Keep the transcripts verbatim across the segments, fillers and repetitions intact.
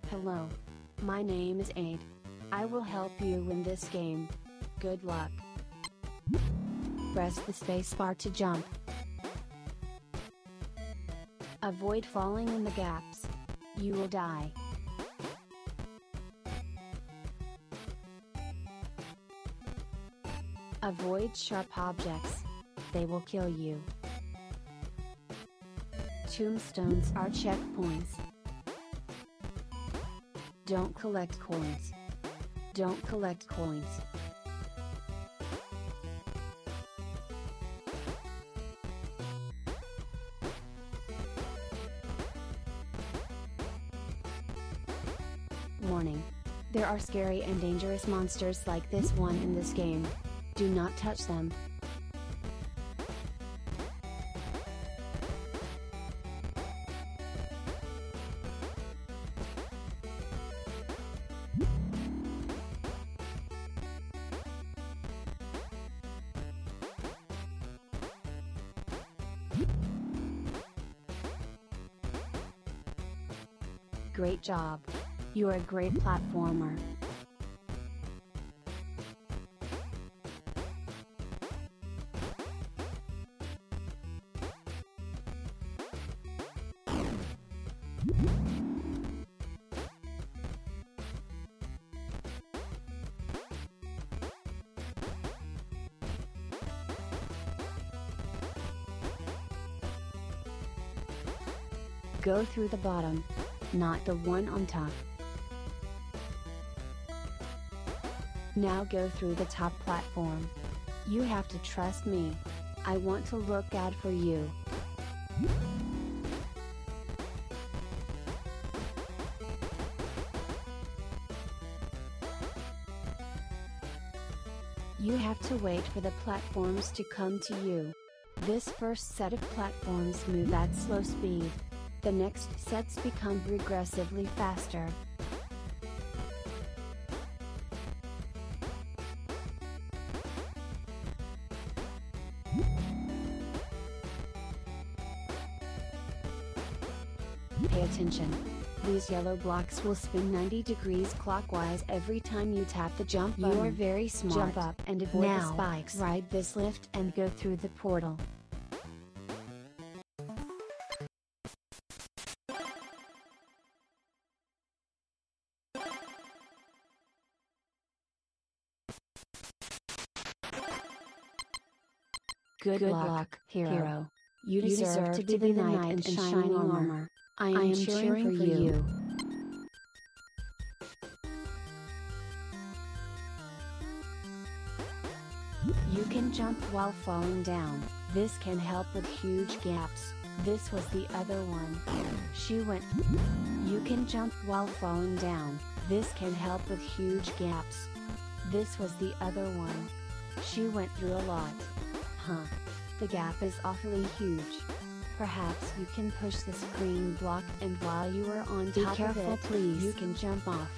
Hello. My name is Aid. I will help you win this game. Good luck. Press the spacebar to jump. Avoid falling in the gaps. You will die. Avoid sharp objects. They will kill you. Tombstones are checkpoints. Don't collect coins. Don't collect coins. Warning. There are scary and dangerous monsters like this one in this game. Do not touch them. Great job. You are a great platformer. Go through the bottom, not the one on top. Now go through the top platform. You have to trust me. I want to look out for you. You have to wait for the platforms to come to you. This first set of platforms move at slow speed. The next sets become regressively faster. Pay attention. These yellow blocks will spin ninety degrees clockwise every time you tap the jump button. You are very smart. Jump up and avoid now, the spikes. Ride this lift and go through the portal. Good, Good luck, luck, hero. hero. You, you deserve, deserve to be the knight in shining armor. I am, I am cheering, cheering for you. you. You can jump while falling down. This can help with huge gaps. This was the other one. She went. You can jump while falling down. This can help with huge gaps. This was the other one. She went through a lot. Huh. The gap is awfully huge. Perhaps you can push the screen block and while you are on top careful, of it, please. You can jump off.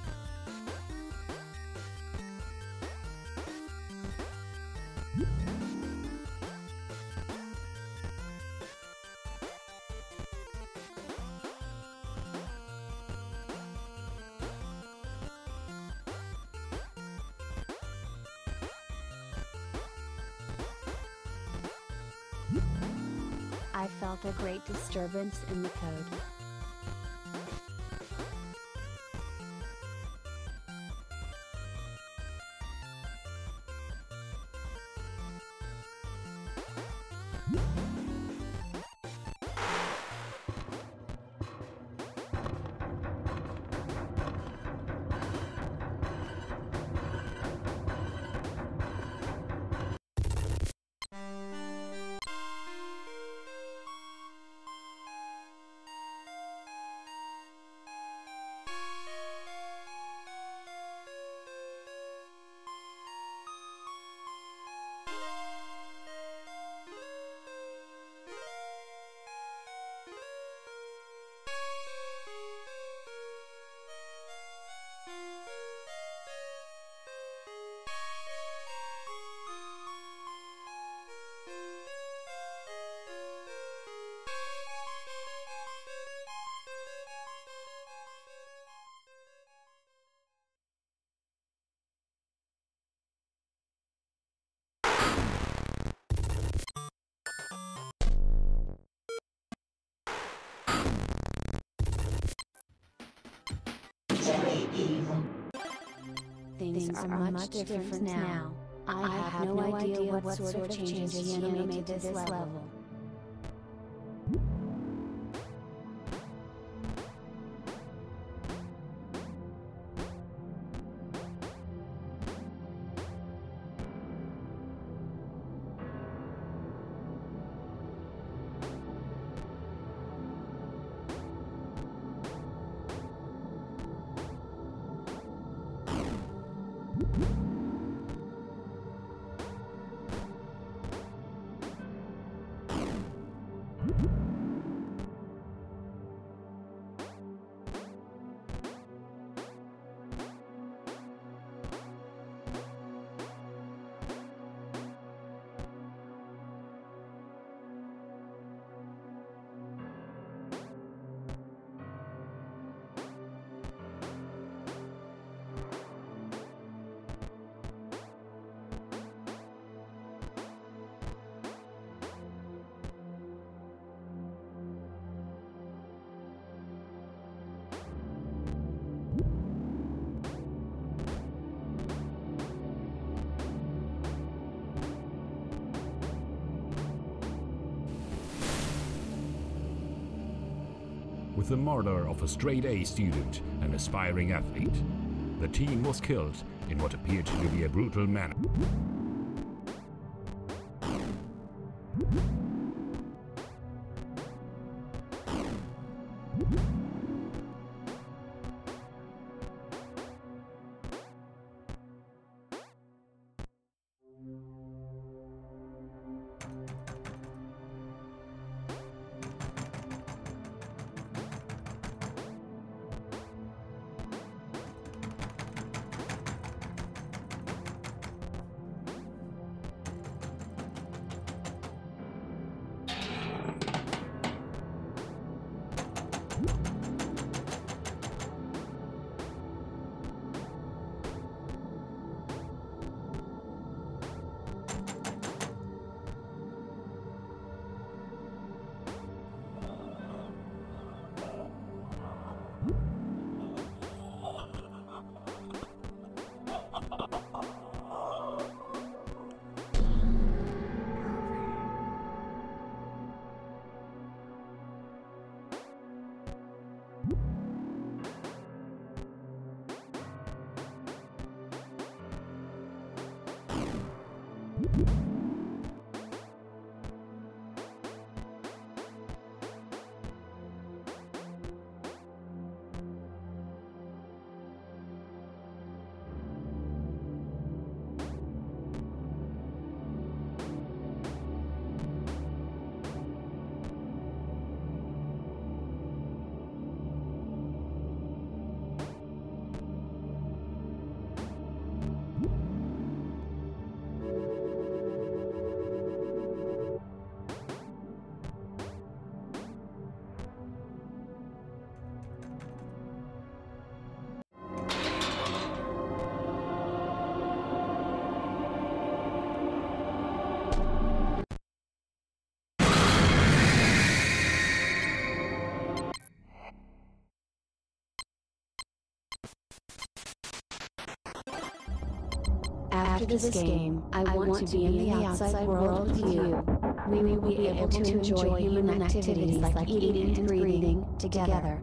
I felt a great disturbance in the code. things are much different now. I have no idea what sort of changes Yana made to this level. With the murder of a straight-A student and aspiring athlete, the teen was killed in what appeared to be a brutal manner. After this game, I want to be in the outside world with you. We will be able to enjoy human activities like eating and breathing together.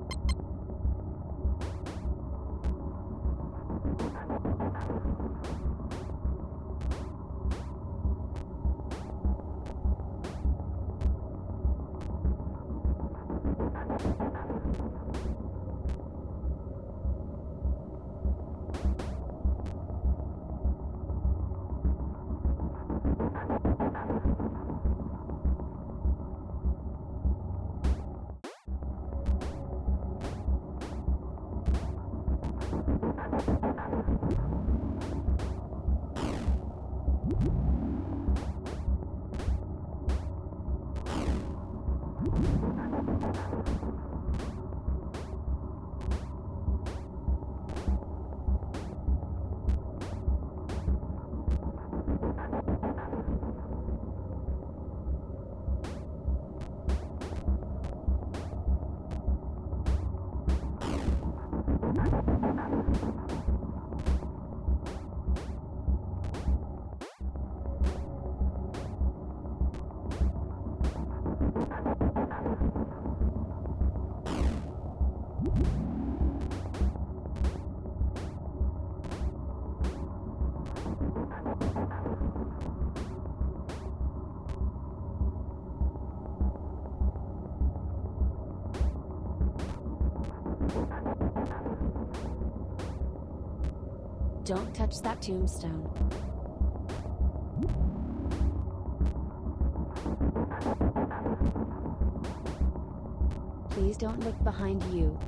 Don't touch that tombstone. Please don't look behind you.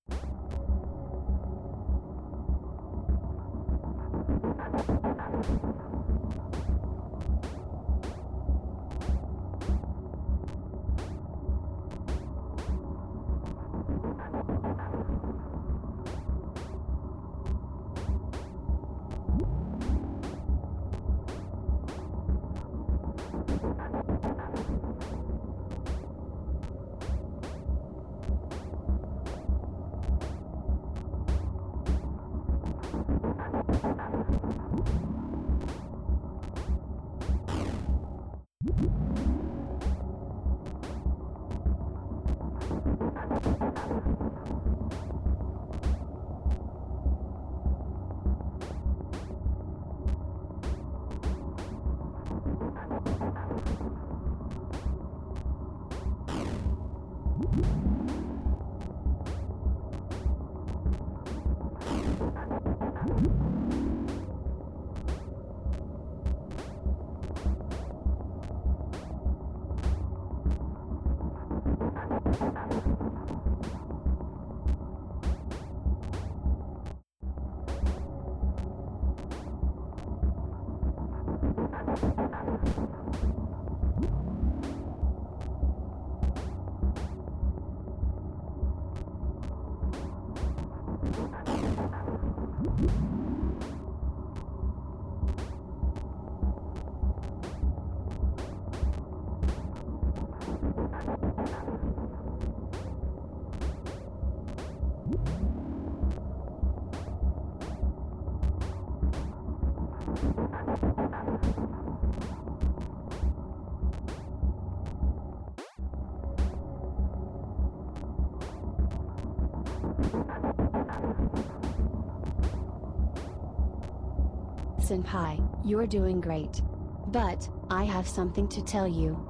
Senpai, you're doing great. But, I have something to tell you.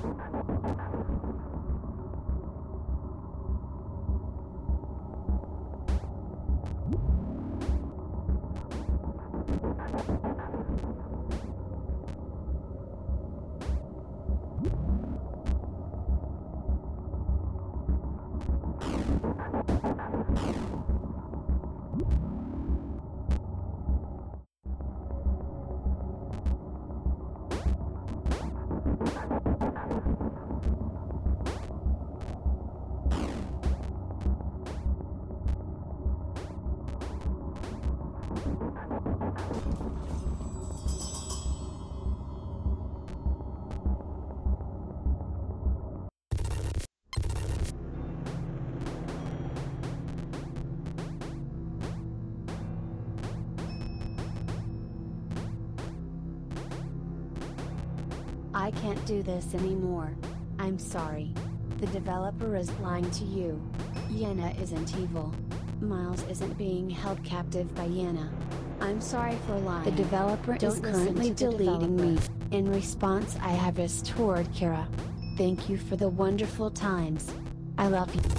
I can't do this anymore. I'm sorry. The developer is lying to you. Yenna isn't evil. Miles isn't being held captive by Yenna. I'm sorry for lying. The developer is currently deleting me. In response, I have restored Kira. Thank you for the wonderful times. I love you.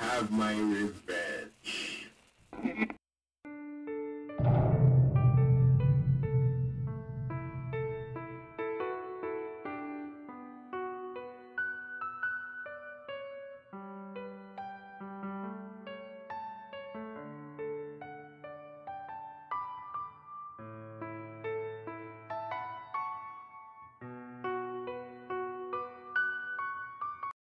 have my revenge.